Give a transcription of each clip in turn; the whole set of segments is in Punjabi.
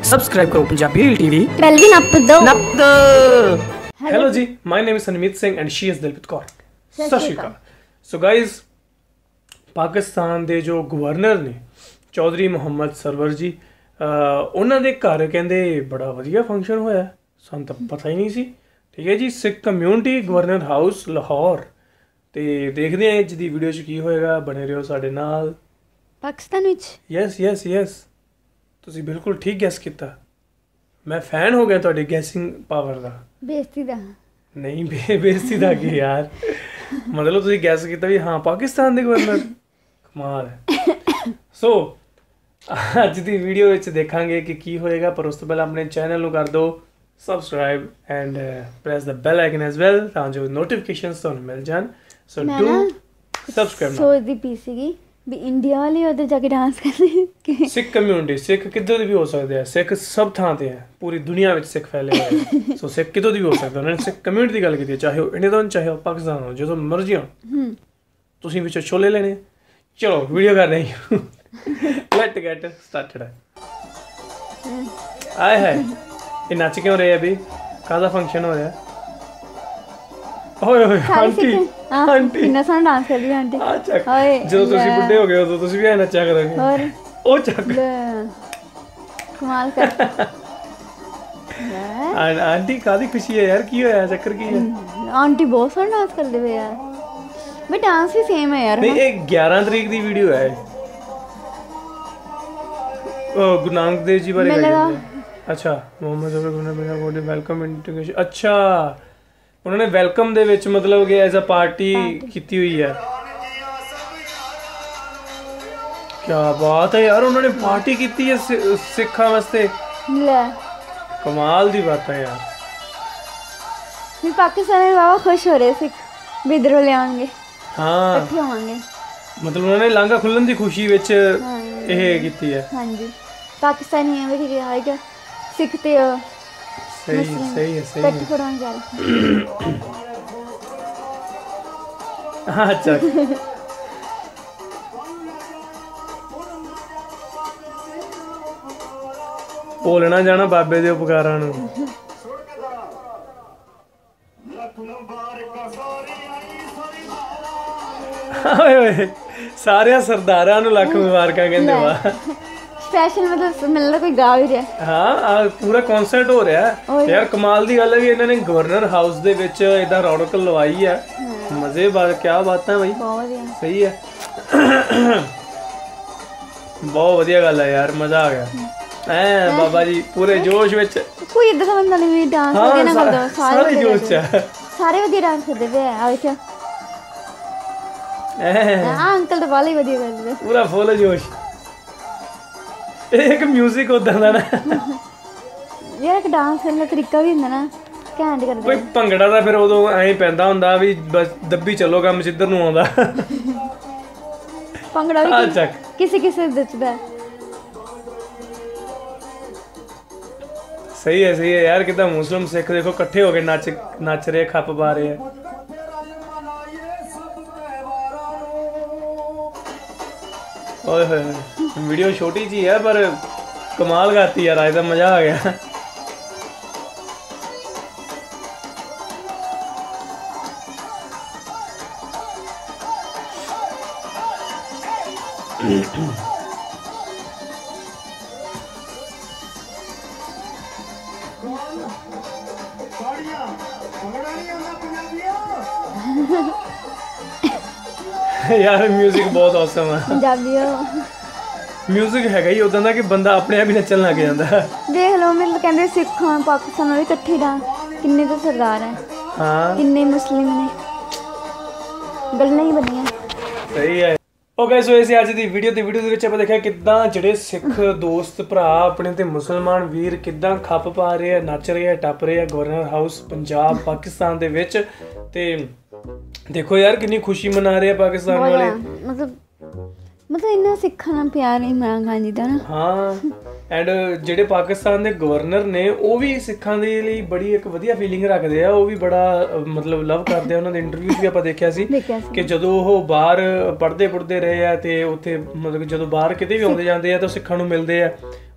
सब्सक्राइब करो पंजाबी टीवी। बेल भी नप दो। हेलो जी, my name is Sanmeet Singh and she is Dilpreet Kaur. सत श्री अकाल। सो गाइज, पाकिस्तान ਦੇ ਜੋ ਗਵਰਨਰ ਨੇ ਚੌਧਰੀ ਮੁਹੰਮਦ ਸਰਵਰ ਜੀ, ਉਹਨਾਂ ਦੇ ਘਰ ਕਹਿੰਦੇ ਬੜਾ ਵਧੀਆ ਫੰਕਸ਼ਨ ਹੋਇਆ। ਸਾਨੂੰ ਤਾਂ ਪਤਾ ਹੀ ਨਹੀਂ ਸੀ। ਠੀਕ ਹੈ ਜੀ, Sikh community governor house Lahore. ਤੇ ਦੇਖਦੇ ਹਾਂ ਅੱਜ ਦੀ ਵੀਡੀਓ 'ਚ ਕੀ ਹੋਏਗਾ। ਬਣੇ ਰਹੋ ਸਾਡੇ ਨਾਲ। ਪਾਕਿਸਤਾਨ ਵਿੱਚ ਯੈਸ ਤੁਸੀਂ ਬਿਲਕੁਲ ਠੀਕ ਗੈਸ ਕੀਤਾ। ਮੈਂ ਫੈਨ ਹੋ ਗਿਆ ਤੁਹਾਡੀ ਗੈਸਿੰਗ ਪਾਵਰ ਦਾ। ਬੇਇੱਜ਼ਤੀ ਦਾ ਨਹੀਂ, ਬੇਇੱਜ਼ਤੀ ਦਾ ਕੀ ਯਾਰ, ਮਤਲਬ ਤੁਸੀਂ ਗੈਸ ਕੀਤਾ ਵੀ ਹਾਂ ਪਾਕਿਸਤਾਨ ਦੇ ਗਵਰਨਰ। ਕਮਾਲ ਹੈ। ਸੋ ਅੱਜ ਦੀ ਵੀਡੀਓ ਵਿੱਚ ਦੇਖਾਂਗੇ ਕਿ ਕੀ ਹੋਏਗਾ, ਪਰ ਉਸ ਤੋਂ ਪਹਿਲਾਂ ਆਪਣੇ ਚੈਨਲ ਨੂੰ ਕਰ ਦਿਓ subscribe and press the bell icon as well, ਤਾਂ ਜੋ ਨੋਟੀਫਿਕੇਸ਼ਨਸ ਤੁਹਾਨੂੰ ਮਿਲ ਜਾਣ। So do subscribe. ਸੋਚਦੀ ਪਈ ਸੀਗੀ ਵੀ ਇੰਡੀਆ ਵਾਲੇ ਉਹਦੇ ਜਾ ਕੇ ਡਾਂਸ ਕਰਦੇ। ਸਿੱਖ ਕਮਿਊਨਿਟੀ, ਸਿੱਖ ਕਿੱਧਰ ਦੇ ਵੀ ਹੋ ਸਕਦੇ ਆ। ਸਿੱਖ ਸਭ ਥਾਂ ਤੇ ਹੈ, ਪੂਰੀ ਦੁਨੀਆ ਵਿੱਚ ਸਿੱਖ ਫੈਲੇ ਹੋਏ। ਸੋ ਸਿੱਖ ਕਿੱਧਰ ਦੀ ਵੀ ਹੋ ਸਕਦਾ। ਉਹਨਾਂ ਨੇ ਸਿੱਖ ਕਮਿਊਨਿਟੀ ਦੀ ਗੱਲ ਕੀਤੀ, ਚਾਹੇ ਉਹ ਇੰਡੀਆ ਤੋਂ ਚਾਹੇ ਉਹ ਪਾਕਿਸਤਾਨ ਹੋ, ਜਦੋਂ ਮਰਜ਼ੀ ਹੋ ਤੁਸੀਂ ਵਿੱਚੋਂ ਛੋਲੇ ਲੈਣੇ। ਚਲੋ ਵੀਡੀਓ ਕਰ ਰਹੇ ਹਾਂ। Let get started. ਆਏ ਹੈ, ਇਹ ਨੱਚ ਕਿਉਂ ਰਹੇ ਅਭੀ? ਕਾਹਦਾ ਫੰਕਸ਼ਨ ਹੋ ਰਿਹਾ? ਓਏ ਓਏ ਆਂਟੀ ਕਿੰਨਾ ਸੋਹਣਾ ਡਾਂਸ ਕਰਦੀ ਆਂਟੀ। ਜਦੋਂ ਤੁਸੀਂ ਬੁੱਢੇ ਹੋ ਗਏ ਉਦੋਂ ਤੁਸੀਂ ਵੀ ਐ ਨੱਚਿਆ ਕਰੋਗੇ। ਹੋਰ ਉਹ ਚੱਕ ਕਮਾਲ ਕਰ। ਆਂਟੀ ਕਾਹਦੀ ਖੁਸ਼ੀ ਹੈ ਯਾਰ? ਕੀ ਹੋਇਆ? ਚੱਕਰ ਕੀ ਹੈ? ਆਂਟੀ ਬਹੁਤ ਸੋਹਣਾ ਡਾਂਸ ਕਰਦੇ ਵੇ ਯਾਰ। ਬਈ ਡਾਂਸ ਵੀ ਸੇਮ ਹੈ ਯਾਰ। ਨਹੀਂ, ਇਹ 11 ਤਰੀਕ ਦੀ ਵੀਡੀਓ ਹੈ। ਉਹ ਗੁਰੂ ਨਾਨਕ ਦੇਵ ਜੀ ਬਾਰੇ ਗੱਲ। ਅੱਛਾ, ਮੁਹੰਮਦ ਜ਼ਫਰ ਵੈਲਕਮ ਇੰਟੀਗ੍ਰੇਸ਼ਨ। ਅੱਛਾ, ਉਹਨਾਂ ਨੇ ਵੈਲਕਮ ਦੇ ਵਿੱਚ ਮਤਲਬ ਕਿ ਐਜ਼ ਅ ਪਾਰਟੀ ਕੀਤੀ ਹੋਈ ਹੈ। ਕੀ ਬਾਤ ਹੈ ਯਾਰ, ਉਹਨਾਂ ਨੇ ਪਾਰਟੀ ਕੀਤੀ ਹੈ ਸਿੱਖਾਂ ਵਾਸਤੇ। ਲੈ ਕਮਾਲ ਦੀ ਬਾਤ ਹੈ ਯਾਰ। ਵੀ ਪਾਕਿਸਤਾਨ ਦੇ ਬਾਬਾ ਖੁਸ਼ ਹੋ ਰਹੇ ਸਿੱਖ ਵੀ ਇੱਧਰੋਂ ਲਿਆਉਣਗੇ। ਹਾਂ, ਇਕੱਠੇ ਹੋਵਾਂਗੇ। ਮਤਲਬ ਉਹਨਾਂ ਨੇ ਲਾਂਘਾ ਖੁੱਲਣ ਦੀ ਖੁਸ਼ੀ ਵਿੱਚ ਇਹ ਕੀਤੀ ਹੈ। ਹਾਂਜੀ, ਪਾਕਿਸਤਾਨੀ ਵੀ ਠੀਕ ਹੈ। ਸਿੱਖ ਤੇ ਸਹੀ ਹੈ। ਕੱਟ ਫੜਾਉਣ ਜਾ ਰਹੇ। ਅੱਛਾ, ਭੁੱਲਣਾ ਜਾਣਾ ਬਾਬੇ ਦੇ ਉਪਕਾਰਾਂ ਨੂੰ। ਓਏ ਓਏ, ਸਾਰਿਆਂ ਸਰਦਾਰਾਂ ਨੂੰ ਲੱਖ ਮੁਬਾਰਕਾਂ ਕਹਿੰਦੇ। ਵਾਹ, ਸਪੈਸ਼ਲ ਮਤਲਬ ਮਿਲਦਾ ਕੋਈ ਗਾ ਵੀ ਰਿਹਾ। ਹਾਂ, ਪੂਰਾ ਕਨਸਰਟ ਹੋ ਰਿਹਾ ਯਾਰ। ਕਮਾਲ ਦੀ ਗੱਲ ਹੈ ਵੀ ਇਹਨਾਂ ਨੇ ਗਵਰਨਰ ਹਾਊਸ ਦੇ ਵਿੱਚ ਏਦਾਂ ਰੌਣਕ ਲਵਾਈ ਹੈ। ਮਜ਼ੇ ਬਾਤ, ਕੀ ਬਾਤਾਂ ਬਈ। ਬਹੁਤ ਵਧੀਆ, ਸਹੀ ਹੈ। ਬਹੁਤ ਵਧੀਆ ਗੱਲ ਹੈ ਯਾਰ, ਮਜ਼ਾ ਆ ਗਿਆ। ਐ ਬਾਬਾ ਜੀ ਪੂਰੇ ਜੋਸ਼ ਵਿੱਚ। ਕੋਈ ਏਦਾਂ ਦਾ ਬੰਦਾ ਨਹੀਂ ਵੀ ਡਾਂਸ ਵਧੀਆ ਨਾ ਕਰਦਾ। ਸਾਰੇ ਜੋਸ਼ ਚ, ਸਾਰੇ ਵਧੀਆ ਡਾਂਸ ਕਰਦੇ ਪਏ ਆ। ਵੇਖਿਆ ਅੰਕਲ ਤਾਂ ਬਾਲਾ ਹੀ ਵਧੀਆ ਕਰਦੇ, ਪੂਰਾ ਫੁੱਲ ਜੋਸ਼। ਇਹ ਇੱਕ ਮਿਊਜ਼ਿਕ ਉਦਾਂ ਦਾ ਨਾ ਯਾਰ, ਇੱਕ ਡਾਂਸ ਕਰਨ ਦਾ ਤਰੀਕਾ ਵੀ ਹੁੰਦਾ ਨਾ, ਘੈਂਟ ਕਰਦੇ। ਕੋਈ ਭੰਗੜਾ ਦਾ ਫਿਰ ਉਦੋਂ ਐਂ ਪੈਂਦਾ ਹੁੰਦਾ ਵੀ ਬਸ ਦੱਬੀ ਚੱਲੋ, ਕੰਮ ਜਿੱਧਰ ਨੂੰ ਆਉਂਦਾ। ਭੰਗੜਾ ਵੀ ਕਿਸੇ ਦੱਸਦਾ। ਸਹੀ ਹੈ ਯਾਰ। ਕਿੱਦਾਂ ਮੁਸਲਿਮ ਸਿੱਖ ਦੇਖੋ ਇਕੱਠੇ ਹੋ ਕੇ ਨੱਚ ਰਹੇ, ਖੱਪ ਪਾ ਰਹੇ ਆ। ਓਏ ਹੋਏ, ਵੀਡੀਓ ਛੋਟੀ ਜੀ ਹੈ ਪਰ ਕਮਾਲ ਕਰਤੀ ਯਾਰ। ਅੱਜ ਤਾਂ ਮਜ਼ਾ ਆ ਗਿਆ। ਯਾਰ ਮਿਊਜ਼ਿਕ ਬਹੁਤ ਔਸਮ ਹੈ। ਪੰਜਾਬੀਓ ਮਿਊਜ਼ਿਕ ਹੈਗਾ ਹੀ ਉਦਾਂ ਦਾ ਕਿ ਬੰਦਾ ਆਪਣੇ ਆਪ ਹੀ ਨੱਚਣ ਲੱਗ ਜਾਂਦਾ। ਦੇਖ ਲਓ, ਮੈਨੂੰ ਕਹਿੰਦੇ ਸਿੱਖਾਂ ਪਾਕਿਸਤਾਨ ਵਾਲੇ ਇਕੱਠੇ ਡਾਂਸ। ਕਿੰਨੇ ਤਾਂ ਸਰਦਾਰ ਹੈ, ਹਾਂ, ਕਿੰਨੇ ਮੁਸਲਿਮ ਨੇ, ਗੱਲਾਂ ਹੀ ਬਣੀਆਂ। ਸਹੀ ਹੈ। ਓਕੇ, ਸੋ ਇਸ ਅੱਜ ਦੀ ਵੀਡੀਓ ਦੇ ਵਿੱਚ ਆਪਾਂ ਦੇਖਿਆ ਕਿੱਦਾਂ ਜਿਹੜੇ ਸਿੱਖ ਦੋਸਤ ਭਰਾ ਆਪਣੇ ਤੇ ਮੁਸਲਮਾਨ ਵੀਰ ਕਿੱਦਾਂ ਖੱਪ ਪਾ ਰਹੇ ਆ, ਨੱਚ ਰਹੇ ਆ, ਟੱਪ ਰਹੇ ਆ ਗਵਰਨਰ ਹਾਊਸ ਪੰਜਾਬ ਪਾਕਿਸਤਾਨ ਦੇ ਵਿੱਚ। ਤੇ ਦੇਖੋ ਯਾਰ ਕਿੰਨੀ ਖੁਸ਼ੀ ਮਨਾ ਰਹੇ ਆ ਪਾਕਿਸਤਾਨ ਵਾਲੇ। ਮਤਲਬ ਇਹਨਾਂ ਸਿੱਖਾਂ ਨਾਲ ਪਿਆਰ ਇਮਰਾਨ ਖਾਨ ਜੀ ਦਾ ਨਾ। ਹਾਂ, ਐਂਡ ਜਿਹੜੇ ਪਾਕਿਸਤਾਨ ਦੇ ਗਵਰਨਰ ਨੇ ਉਹ ਵੀ ਸਿੱਖਾਂ ਦੇ ਲਈ ਬੜੀ ਇੱਕ ਵਧੀਆ ਫੀਲਿੰਗ ਰੱਖਦੇ ਆ। ਉਹ ਵੀ ਬੜਾ ਮਤਲਬ ਲਵ ਕਰਦੇ ਆ। ਉਹਨਾਂ ਦੇ ਇੰਟਰਵਿਊ ਵੀ ਆਪਾਂ ਦੇਖਿਆ ਸੀ ਕਿ ਜਦੋਂ ਉਹ ਬਾਹਰ ਪੜ੍ਹਦੇ ਰਹੇ ਆ ਤੇ ਉੱਥੇ ਮਤਲਬ ਜਦੋਂ ਬਾਹਰ ਕਿਤੇ ਵੀ ਆਉਂਦੇ ਜਾਂਦੇ ਆ ਤਾਂ ਸਿੱਖਾਂ ਨੂੰ ਮਿਲਦੇ ਆ।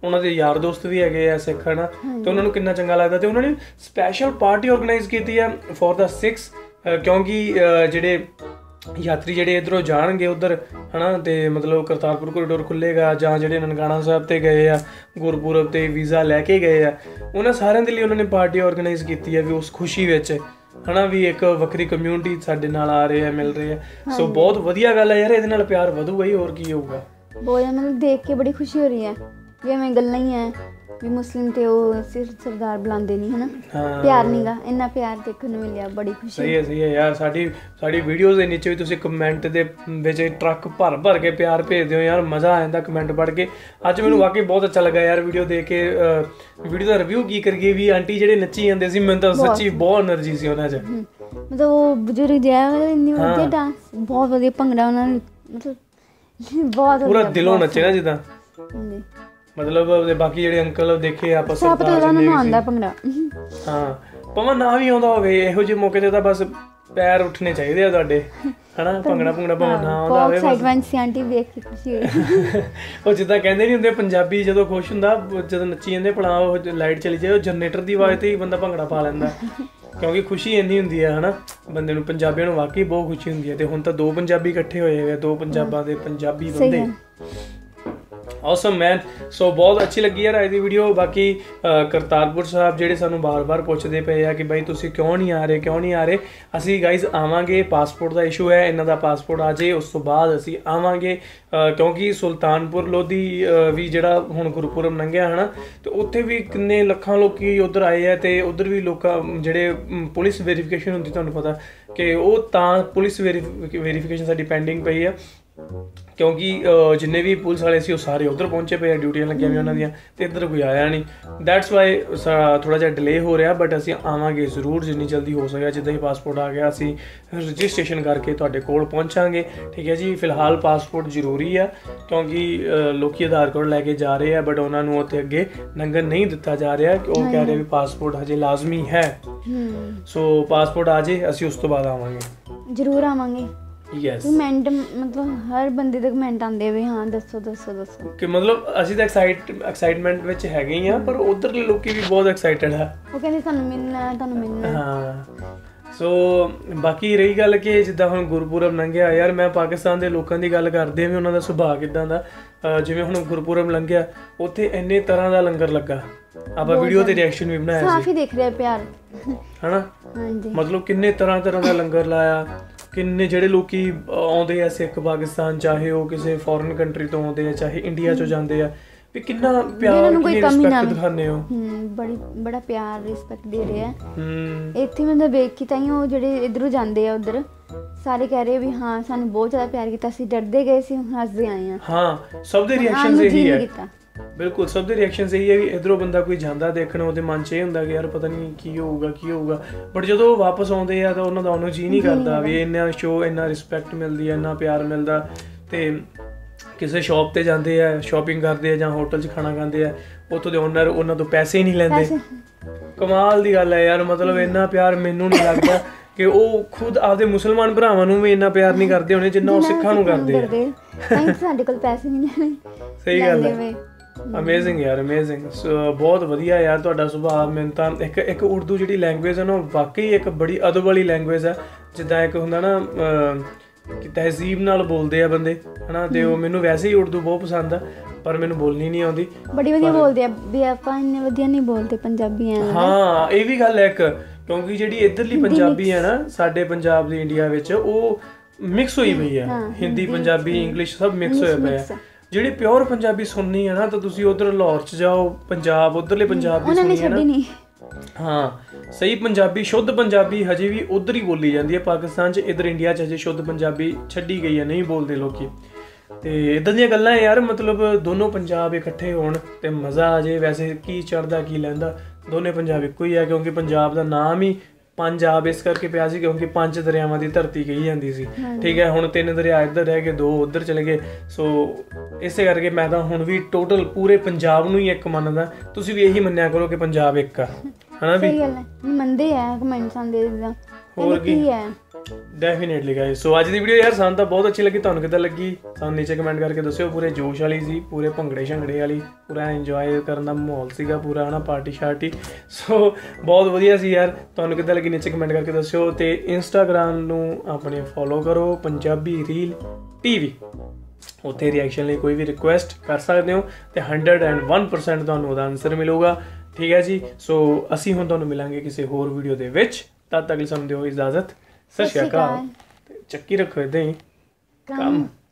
ਉਹਨਾਂ ਦੇ ਯਾਰ ਦੋਸਤ ਵੀ ਹੈਗੇ ਆ ਸਿੱਖ ਹਨਾ, ਤੇ ਉਹਨਾਂ ਨੂੰ ਕਿੰਨਾ ਚੰਗਾ ਲੱਗਦਾ। ਤੇ ਉਹਨਾਂ ਨੇ ਸਪੈਸ਼ਲ ਪਾਰਟੀ ਆਰਗੇਨਾਈਜ਼ ਕੀਤੀ ਆ ਫॉर द ਸਿੱਖਸ, ਕਿਉਂਕਿ ਜਿਹੜੇ ਯਾਤਰੀ ਜਿਹੜੇ ਇੱਧਰੋਂ ਜਾਣਗੇ ਉੱਧਰ ਹਨਾ, ਤੇ ਮਤਲਬ ਕਰਤਾਰਪੁਰ ਕੋਰੀਡੋਰ ਖੁੱਲ੍ਹੇਗਾ, ਜਾਂ ਜਿਹੜੇ ਨਨਕਾਣਾ ਸਾਹਿਬ ਤੇ ਗਏ ਆ ਗੁਰਪੁਰਬ ਤੇ ਵੀਜ਼ਾ ਲੈ ਕੇ ਗਏ ਆ, ਉਹਨਾਂ ਸਾਰਿਆਂ ਦੇ ਲਈ ਉਹਨਾਂ ਨੇ ਪਾਰਟੀ ਆਰਗੇਨਾਈਜ਼ ਕੀਤੀ ਆ ਵੀ ਉਸ ਖੁਸ਼ੀ ਵਿੱਚ ਹਨਾ, ਵੀ ਇੱਕ ਵੱਖਰੀ ਕਮਿਊਨਿਟੀ ਸਾਡੇ ਨਾਲ ਆ ਰਹੇ ਆ, ਮਿਲ ਰਹੇ ਆ। ਸੋ ਬਹੁਤ ਵਧੀਆ ਗੱਲ ਹੈ ਯਾਰ, ਇਹਦੇ ਨਾਲ ਪਿਆਰ ਵਧੂਗਾ ਹੀ, ਹੋਰ ਕੀ ਹੋਊਗਾ। ਬਹੁਤ ਮਤਲਬ ਦੇਖ ਕੇ ਬੜੀ ਖੁਸ਼ੀ ਹੋ ਰਹੀ ਹੈ ਵੀ ਐਵੇਂ ਗੱਲਾਂ ਹੀ ਹੈ ਵੀ ਮੁਸਲਿਮ ਤੇ ਉਹ ਸਿਰਫ ਸਰਦਾਰ ਬੁਲਾਉਂਦੇ ਨਹੀਂ ਹਨਾ, ਪਿਆਰ ਨਹੀਂਗਾ, ਇੰਨਾ ਪਿਆਰ ਦੇਖਣ ਨੂੰ ਮਿਲਿਆ, ਬੜੀ ਖੁਸ਼ੀ। ਸਹੀ ਹੈ ਯਾਰ। ਸਾਡੀ ਵੀਡੀਓਜ਼ ਦੇ ਨੀਚੇ ਵੀ ਤੁਸੀਂ ਕਮੈਂਟ ਦੇ ਵਿੱਚ ਟਰੱਕ ਭਰ ਕੇ ਪਿਆਰ ਭੇਜਦੇ ਹੋ ਯਾਰ, ਮਜ਼ਾ ਆ ਜਾਂਦਾ ਕਮੈਂਟ ਪੜ੍ਹ ਕੇ। ਅੱਜ ਮੈਨੂੰ ਵਾਕਈ ਬਹੁਤ ਅੱਛਾ ਲੱਗਾ ਯਾਰ ਵੀਡੀਓ ਦੇਖ ਕੇ। ਵੀਡੀਓ ਦਾ ਰਿਵਿਊ ਕੀ ਕਰੀਏ, ਵੀ ਆਂਟੀ ਜਿਹੜੇ ਨੱਚੀ ਜਾਂਦੇ ਸੀ, ਮੈਨੂੰ ਤਾਂ ਸੱਚੀ ਬਹੁਤ એનર્ਜੀ ਸੀ ਉਹਨਾਂ 'ਚ। ਮਤਲਬ ਉਹ ਬਜ਼ੁਰਗ ਜਿਹਾ ਇੰਨੀ ਵਧੀਆ ਡਾਂਸ, ਬਹੁਤ ਵਧੀਆ ਭੰਗੜਾ ਉਹਨਾਂ ਨੇ, ਮਤਲਬ ਬਹੁਤ ਪੂਰਾ ਦਿਲੋਂ ਨੱਚੇ ਨਾ ਜਿੱਦਾਂ, ਮਤਲਬ ਬਾਕੀ ਜਿਹੜੇ ਅੰਕਲ ਦੇਖੇ ਆਪਾਂ ਨੂੰ ਆਉਂਦਾ ਭੰਗੜਾ। ਹਾਂ, ਭਾਵੇਂ ਨਾ ਵੀ ਆਉਂਦਾ ਹੋਵੇ, ਇਹੋ ਜਿਹੇ ਮੌਕੇ ਤੇ ਤਾਂ ਬਸ ਪੈਰ ਉੱਠਣੇ ਚਾਹੀਦੇ ਆ ਤੁਹਾਡੇ ਹਨਾ, ਭੰਗੜਾ ਭਾਵੇਂ ਨਾ ਆਉਂਦਾ ਹੋਵੇ। ਉਹ ਜਿੱਦਾਂ ਕਹਿੰਦੇ ਨਹੀਂ ਹੁੰਦੇ ਪੰਜਾਬੀ, ਜਦੋਂ ਖੁਸ਼ ਹੁੰਦਾ, ਜਦੋਂ ਨੱਚੀ ਜਾਂਦੇ ਭਲਾ ਉਹ ਲਾਈਟ ਚਲੀ ਜਾਏ, ਉਹ ਜਨਰੇਟਰ ਦੀ ਆਵਾਜ਼ ਤੇ ਹੀ ਬੰਦਾ ਭੰਗੜਾ ਪਾ ਲੈਂਦਾ, ਕਿਉਂਕਿ ਖੁਸ਼ੀ ਇੰਨੀ ਹੁੰਦੀ ਹੈ ਹਨਾ ਬੰਦੇ ਨੂੰ। ਪੰਜਾਬੀਆਂ ਨੂੰ ਵਾਕਈ ਬਹੁਤ ਖੁਸ਼ੀ ਹੁੰਦੀ ਹੈ। ਤੇ ਹੁਣ ਤਾਂ 2 ਪੰਜਾਬੀ ਇਕੱਠੇ ਹੋਏ ਹੋਏ, 2 ਪੰਜਾਬਾਂ ਦੇ ਪੰਜਾਬੀ ਬੰਦੇ। ਔਸਮ ਮੈਨ। ਸੋ ਬਹੁਤ ਅੱਛੀ ਲੱਗੀ ਯਾਰ ਅੱਜ ਦੀ ਵੀਡੀਓ। ਬਾਕੀ ਕਰਤਾਰਪੁਰ ਸਾਹਿਬ ਜਿਹੜੇ ਸਾਨੂੰ ਬਾਰ-ਬਾਰ ਪੁੱਛਦੇ ਪਏ ਆ ਕਿ ਬਾਈ ਤੁਸੀਂ ਕਿਉਂ ਨਹੀਂ ਆ ਰਹੇ, ਅਸੀਂ ਗਾਈਜ਼ ਆਵਾਂਗੇ। ਪਾਸਪੋਰਟ ਦਾ ਇਸ਼ੂ ਹੈ, ਇਹਨਾਂ ਦਾ ਪਾਸਪੋਰਟ ਆ ਜੇ ਉਸ ਤੋਂ ਬਾਅਦ ਅਸੀਂ ਆਵਾਂਗੇ, ਕਿਉਂਕਿ ਸੁਲਤਾਨਪੁਰ ਲੋਧੀ ਵੀ ਜਿਹੜਾ ਹੁਣ ਗੁਰਪੁਰਬ ਲੰਘਿਆ ਹਨਾ, ਤੇ ਉੱਥੇ ਵੀ ਕਿੰਨੇ ਲੱਖਾਂ ਲੋਕੀ ਉੱਧਰ ਆਏ ਆ, ਤੇ ਉੱਧਰ ਵੀ ਲੋਕਾਂ ਜਿਹੜੇ ਪੁਲਿਸ ਵੈਰੀਫਿਕੇਸ਼ਨ ਹੁੰਦੀ, ਤੁਹਾਨੂੰ ਪਤਾ ਕਿ ਉਹ ਤਾਂ ਪੁਲਿਸ ਵੈਰੀਫਿਕੇਸ਼ਨ ਸਾਡੀ ਪੈਂਡਿੰਗ ਪਈ ਆ, ਕਿਉਂਕਿ ਜਿੰਨੇ ਵੀ ਪੁਲਿਸ ਵਾਲੇ ਸੀ ਉਹ ਸਾਰੇ ਉੱਧਰ ਪਹੁੰਚੇ ਪਏ ਆ, ਡਿਊਟੀਆਂ ਲੱਗੀਆਂ ਹੋਈਆਂ ਉਹਨਾਂ ਦੀਆਂ, ਤੇ ਇੱਧਰ ਕੋਈ ਆਇਆ ਨਹੀਂ। ਦੈਟਸ ਵਾਈ ਥੋੜ੍ਹਾ ਜਿਹਾ ਡਿਲੇ ਹੋ ਰਿਹਾ, ਬਟ ਅਸੀਂ ਆਵਾਂਗੇ ਜ਼ਰੂਰ ਜਿੰਨੀ ਜਲਦੀ ਹੋ ਸਕਿਆ। ਜਿੱਦਾਂ ਹੀ ਪਾਸਪੋਰਟ ਆ ਗਿਆ ਅਸੀਂ ਰਜਿਸਟ੍ਰੇਸ਼ਨ ਕਰਕੇ ਤੁਹਾਡੇ ਕੋਲ ਪਹੁੰਚਾਂਗੇ, ਠੀਕ ਹੈ ਜੀ। ਫਿਲਹਾਲ ਪਾਸਪੋਰਟ ਜ਼ਰੂਰੀ ਆ, ਕਿਉਂਕਿ ਲੋਕੀ ਆਧਾਰ ਕਾਰਡ ਲੈ ਕੇ ਜਾ ਰਹੇ ਆ, ਬਟ ਉਹਨਾਂ ਨੂੰ ਉੱਥੇ ਅੱਗੇ ਲੰਘਣ ਨਹੀਂ ਦਿੱਤਾ ਜਾ ਰਿਹਾ, ਕਿ ਉਹ ਕਹਿ ਰਹੇ ਵੀ ਪਾਸਪੋਰਟ ਹਜੇ ਲਾਜ਼ਮੀ ਹੈ। ਸੋ ਪਾਸਪੋਰਟ ਆ ਜੇ, ਅਸੀਂ ਉਸ ਤੋਂ ਬਾਅਦ ਆਵਾਂਗੇ, ਜ਼ਰੂਰ ਆਵਾਂਗੇ। ਯੈਸ, ਕਮੈਂਟ ਮਤਲਬ ਹਰ ਬੰਦੇ ਦੇ ਕਮੈਂਟ ਆਉਂਦੇ ਵੀ ਹਾਂ ਦੱਸੋ ਕਿ ਮਤਲਬ ਅਸੀਂ ਤਾਂ ਐਕਸਾਈਟਮੈਂਟ ਵਿੱਚ ਹੈਗੇ ਹੀ ਆ, ਪਰ ਉਧਰਲੇ ਲੋਕੀ ਵੀ ਬਹੁਤ ਐਕਸਾਈਟਡ ਆ, ਉਹ ਕਹਿੰਦੇ ਤੁਹਾਨੂੰ ਮਿਲਣਾ। ਹਾਂ। ਸੋ ਬਾਕੀ ਰਹੀ ਗੱਲ ਕਿ ਜਿੱਦਾਂ ਹੁਣ ਗੁਰਪੁਰਬ ਲੰਘਿਆ ਯਾਰ, ਮੈਂ ਪਾਕਿਸਤਾਨ ਦੇ ਲੋਕਾਂ ਦੀ ਗੱਲ ਕਰਦੇ ਵੀ ਉਹਨਾਂ ਦਾ ਸੁਭਾਅ ਕਿੱਦਾਂ ਦਾ। ਜਿਵੇਂ ਹੁਣ ਗੁਰਪੁਰਬ ਲੰਘਿਆ, ਉੱਥੇ ਇੰਨੇ ਤਰ੍ਹਾਂ ਦਾ ਲੰਗਰ ਲੱਗਾ, ਆਪਾਂ ਵੀਡੀਓ ਤੇ ਰਿਐਕਸ਼ਨ ਵੀ ਬਣਾਇਆ ਸੀ, ਕਾਫੀ ਦੇਖ ਰਿਹਾ ਪਿਆਰ ਹਨਾ, ਮਤਲਬ ਕਿੰਨੇ ਤਰ੍ਹਾਂ ਦਾ ਲੰਗਰ ਲਾਇਆ। ਕਿੰਨੇ ਜਿਹੜੇ ਲੋਕੀ ਆਉਂਦੇ ਆ ਸਿੱਖ ਪਾਕਿਸਤਾਨ, ਚਾਹੇ ਉਹ ਕਿਸੇ ਫੋਰਨ ਕੰਟਰੀ ਤੋਂ ਆਉਂਦੇ ਆ, ਚਾਹੇ ਇੰਡੀਆ ਚੋਂ ਜਾਂਦੇ ਆ, ਵੀ ਕਿੰਨਾ ਪਿਆਰ, ਕਿੰਨੀ ਰਿਸਪੈਕਟ ਦਿਖਾਉਂਦੇ ਹੋ। ਬੜਾ ਪਿਆਰ ਰਿਸਪੈਕਟ ਦੇ ਰਹੇ ਆ ਇੱਥੇ। ਮੈਂ ਵੇਖ ਕੇ ਤਾਂ ਹੀ ਉਹ ਜਿਹੜੇ ਇੱਧਰੋਂ ਜਾਂਦੇ ਆ ਉੱਧਰ ਸਾਰੇ ਕਹਿ ਰਹੇ ਵੀ ਹਾਂ ਸਾਨੂੰ ਬਹੁਤ ਜ਼ਿਆਦਾ ਪਿਆਰ ਕੀਤਾ, ਅਸੀਂ ਡਰਦੇ ਗਏ ਸੀ, ਹੁਣ ਹੱਸਦੇ ਆਏ ਆ। ਹਾਂ, ਸਭ ਦੇ ਰਿਐਕਸ਼ਨ ਇਹੀ ਹੈ, ਬਿਲਕੁਲ ਸਭ ਦੇ ਰਿਐਕਸ਼ਨ ਇਹੀ ਹੈ ਵੀ ਇੱਧਰੋਂ ਬੰਦਾ ਕੋਈ ਜਾਂਦਾ ਦੇਖਣ, ਉਹਦੇ ਮਨ 'ਚ ਇਹ ਹੁੰਦਾ ਕਿ ਯਾਰ ਪਤਾ ਨਹੀਂ ਕੀ ਹੋਊਗਾ, ਬਟ ਜਦੋਂ ਉਹ ਵਾਪਸ ਆਉਂਦੇ ਆ ਤਾਂ ਉਹਨਾਂ ਦਾ ਉਹਨੂੰ ਜੀ ਨਹੀਂ ਕਰਦਾ ਵੀ ਇੰਨਾ ਸ਼ੋਅ, ਇੰਨਾ ਰਿਸਪੈਕਟ ਮਿਲਦੀ ਹੈ, ਇੰਨਾ ਪਿਆਰ ਮਿਲਦਾ। ਤੇ ਕਿਸੇ ਸ਼ੌਪ 'ਤੇ ਜਾਂਦੇ ਆ, ਸ਼ਾਪਿੰਗ ਕਰਦੇ ਆ, ਜਾਂ ਹੋਟਲ 'ਚ ਖਾਣਾ ਖਾਂਦੇ ਆ, ਉੱਥੋਂ ਦੇ ਓਨਰ ਉਹਨਾਂ ਤੋਂ ਪੈਸੇ ਹੀ ਨਹੀਂ ਲੈਂਦੇ। ਕਮਾਲ ਦੀ ਗੱਲ ਹੈ ਯਾਰ, ਮਤਲਬ ਇੰਨਾ ਪਿਆਰ ਮੈਨੂੰ ਨਹੀਂ ਲੱਗਦਾ ਕਿ ਉਹ ਖੁਦ ਆਪਦੇ ਮੁਸਲਮਾਨ ਭਰਾਵਾਂ ਨੂੰ ਵੀ ਇੰਨਾ ਪਿਆਰ ਨਹੀਂ ਕਰਦੇ ਹੋਣੇ ਜਿੰਨਾ ਉਹ ਸਿੱਖਾਂ ਨੂੰ ਕਰਦੇ ਆ। ਸਾਡੇ ਕੋਲ ਪੈਸੇ ਨਹੀਂ ਲੈਣੇ। ਸਹੀ ਗੱਲ ਹੈ। ਅਮੇਜ਼ਿੰਗ ਯਾਰ, ਅਮੇਜ਼ਿੰਗ। ਬਹੁਤ ਵਧੀਆ ਯਾਰ ਤੁਹਾਡਾ ਸੁਭਾਅ। ਮੈਨੂੰ ਤਾਂ ਇੱਕ ਉਰਦੂ ਜਿਹੜੀ ਲੈਂਗੁਏਜ ਹੈ ਨਾ, ਵਾਕਈ ਇੱਕ ਬੜੀ ਅਦਬ ਵਾਲੀ ਲੈਂਗੁਏਜ ਹੈ। ਜਿੱਦਾਂ ਇੱਕ ਹੁੰਦਾ ਨਾ ਕਿ ਤਹਿਜ਼ੀਬ ਨਾਲ ਬੋਲਦੇ ਆ ਬੰਦੇ ਹਨਾ, ਤੇ ਉਹ ਮੈਨੂੰ ਵੈਸੇ ਹੀ ਉਰਦੂ ਬਹੁਤ ਪਸੰਦ ਆ, ਪਰ ਮੈਨੂੰ ਬੋਲਣੀ ਨਹੀਂ ਆਉਂਦੀ। ਬੜੀ ਵਧੀਆ ਬੋਲਦੇ ਆ ਵੀ, ਆਪਾਂ ਇੰਨੇ ਵਧੀਆ ਨਹੀਂ ਬੋਲਦੇ ਪੰਜਾਬੀ ਆ। ਹਾਂ, ਇਹ ਵੀ ਗੱਲ ਹੈ ਇੱਕ, ਕਿਉਂਕਿ ਜਿਹੜੀ ਇੱਧਰਲੀ ਪੰਜਾਬੀ ਹੈ ਨਾ ਸਾਡੇ ਪੰਜਾਬ ਦੀ ਇੰਡੀਆ ਵਿੱਚ, ਉਹ ਮਿਕਸ ਹੋਈ ਪਈ ਹੈ, ਹਿੰਦੀ ਪੰਜਾਬੀ ਇੰਗਲਿਸ਼ ਸਭ ਮਿਕਸ ਹੋਏ ਪਏ ਆ। ਜਿਹੜੀ ਪਿਓਰ ਪੰਜਾਬੀ ਸੁਣਨੀ ਹੈ ਨਾ, ਤਾਂ ਤੁਸੀਂ ਉਧਰ ਲਾਹੌਰ 'ਚ ਜਾਓ, ਪੰਜਾਬ ਉਧਰਲੇ ਪੰਜਾਬ ਦੀ ਸੁਣੀ ਹੈ ਨਾ, ਹਾਂ ਸਹੀ ਪੰਜਾਬੀ, ਸ਼ੁੱਧ ਪੰਜਾਬੀ ਹਜੇ ਵੀ ਉਧਰ ਹੀ ਬੋਲੀ ਜਾਂਦੀ ਹੈ ਪਾਕਿਸਤਾਨ 'ਚ। ਇੱਧਰ ਇੰਡੀਆ 'ਚ ਹਜੇ ਸ਼ੁੱਧ ਪੰਜਾਬੀ ਛੱਡੀ ਗਈ ਹੈ, ਨਹੀਂ ਬੋਲਦੇ ਲੋਕੀ। ਤੇ ਇੱਦਾਂ ਦੀਆਂ ਗੱਲਾਂ ਯਾਰ, ਮਤਲਬ ਦੋਨੋਂ ਪੰਜਾਬ ਇਕੱਠੇ ਹੋਣ ਤੇ ਮਜ਼ਾ ਆ ਜੇ। ਵੈਸੇ ਕੀ ਚੜ੍ਹਦਾ ਕੀ ਲੈਂਦਾ, ਦੋਨੇ ਪੰਜਾਬ ਇੱਕੋ ਹੀ ਹੈ, ਕਿਉਂਕਿ ਪੰਜਾਬ ਦਾ ਨਾਮ ਹੀ ਪੰਜਾਬ ਇਸ ਕਰਕੇ ਪਿਆ ਸੀ ਕਿਉਂਕਿ 5 ਦਰਿਆਵਾਂ ਦੀ ਧਰਤੀ ਕਹੀ ਜਾਂਦੀ ਸੀ, ਠੀਕ ਹੈ। ਹੁਣ 3 ਦਰਿਆ ਇੱਧਰ ਰਹਿ ਗਏ, 2 ਉੱਧਰ ਚਲੇ ਗਏ। ਸੋ ਇਸੇ ਕਰਕੇ ਮੈਂ ਤਾਂ ਹੁਣ ਵੀ ਟੋਟਲ ਪੂਰੇ ਪੰਜਾਬ ਨੂੰ ਹੀ ਇੱਕ ਮੰਨਦਾ। ਤੁਸੀਂ ਵੀ ਇਹੀ ਮੰਨਿਆ ਕਰੋ ਕਿ ਪੰਜਾਬ ਇੱਕ ਆ, ਹਨਾ ਵੀ। ਮੰਨਦੇ ਆ ਕਮੈਂਟਸ ਆਉਂਦੇ ਜਿੱਦਾਂ, ਹੋਰ ਕੀ ਹੈ ਡੈਫੀਨੇਟਲੀ ਗਾਇਸ। ਸੋ ਅੱਜ ਦੀ ਵੀਡੀਓ ਯਾਰ ਸਾਨੂੰ ਤਾਂ ਬਹੁਤ ਅੱਛੀ ਲੱਗੀ, ਤੁਹਾਨੂੰ ਕਿੱਦਾਂ ਲੱਗੀ ਸਾਨੂੰ ਨੀਚੇ ਕਮੈਂਟ ਕਰਕੇ ਦੱਸਿਓ। ਪੂਰੇ ਜੋਸ਼ ਵਾਲੀ ਸੀ, ਪੂਰੇ ਭੰਗੜੇ ਸ਼ੰਗੜੇ ਵਾਲੀ, ਪੂਰਾ ਇੰਜੋਏ ਕਰਨ ਦਾ ਮਾਹੌਲ ਸੀਗਾ ਪੂਰਾ, ਹਨਾ ਪਾਰਟੀ ਸ਼ਾਰਟੀ। ਸੋ ਬਹੁਤ ਵਧੀਆ ਸੀ ਯਾਰ, ਤੁਹਾਨੂੰ ਕਿੱਦਾਂ ਲੱਗੀ ਨੀਚੇ ਕਮੈਂਟ ਕਰਕੇ ਦੱਸਿਓ। ਤੇ ਇੰਸਟਾਗ੍ਰਾਮ ਨੂੰ ਆਪਣੇ ਫੋਲੋ ਕਰੋ, ਪੰਜਾਬੀ ਰੀਲ TV, ਉੱਥੇ ਰਿਐਕਸ਼ਨ ਲਈ ਕੋਈ ਵੀ ਰਿਕੁਐਸਟ ਕਰ ਸਕਦੇ ਹੋ ਤੇ 101% ਤੁਹਾਨੂੰ ਉਹਦਾ ਆਨਸਰ ਮਿਲੂਗਾ। ਠੀਕ ਹੈ ਜੀ। ਸੋ ਅਸੀਂ ਹੁਣ ਤੁਹਾਨੂੰ ਮਿਲਾਂਗੇ ਕਿਸੇ ਹੋਰ ਵੀਡੀਓ ਦੇ ਵਿੱਚ, ਤਦ ਤੱਕ ਲਈ ਸਾਨੂੰ ਦਿਓ ਇਜਾਜ਼ਤ। ਸਤਿ ਸ਼੍ਰੀ ਅਕਾਲ। ਚੱਕੀ ਰੱਖੋ ਏਦਾਂ ਹੀ ਕੰਮ।